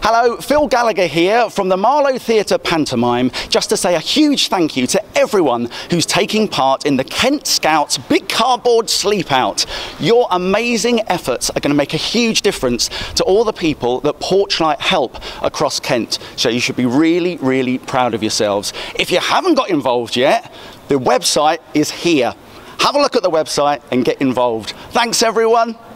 Hello, Phil Gallagher here from the Marlow Theatre Pantomime, just to say a huge thank you to everyone who's taking part in the Kent Scouts Big Cardboard Sleep Out. Your amazing efforts are going to make a huge difference to all the people that Porchlight help across Kent, so you should be really, really proud of yourselves. If you haven't got involved yet, the website is here. Have a look at the website and get involved. Thanks everyone.